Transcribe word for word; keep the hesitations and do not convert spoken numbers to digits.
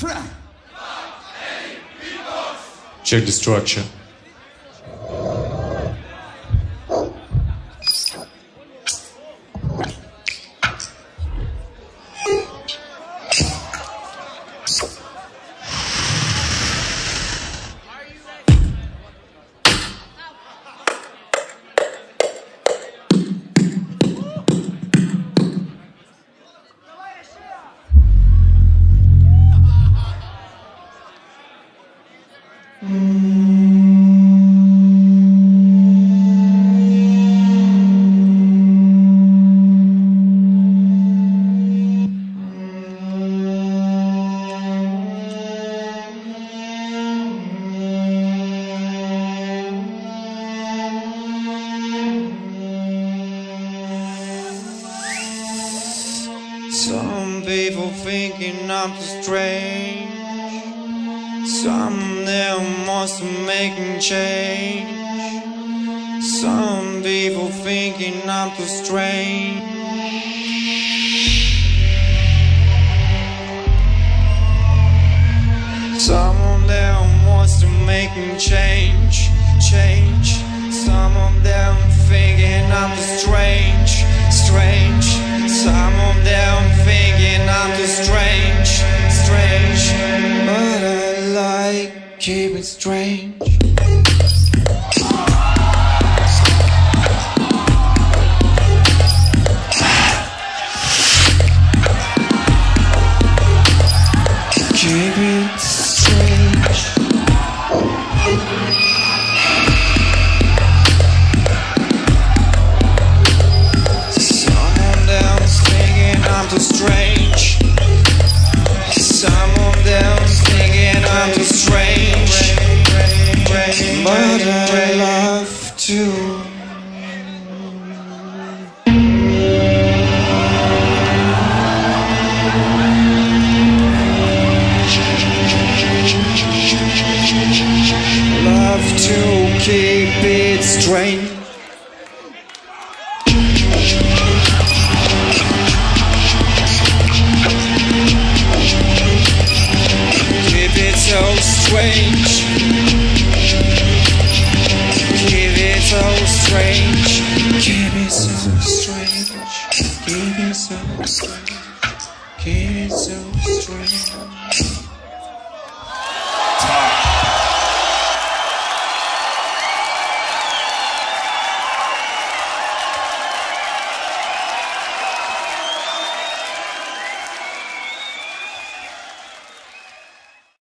Check the structure. Some people thinking I'm too strange. Some of them must be making change. Some people thinking I'm too strange. Some of them must be making change, change. Some of them thinking I'm too strange, strange. Some of them thinking I'm too strange, strange. But I like keeping strange. Keep it strange. I'm too strange. Some of them thinking I'm too strange, but I love to. Love to keep it strange. So strange. Keep it so strange. Keep it so strange. Keep it so strange. Keep it so strange.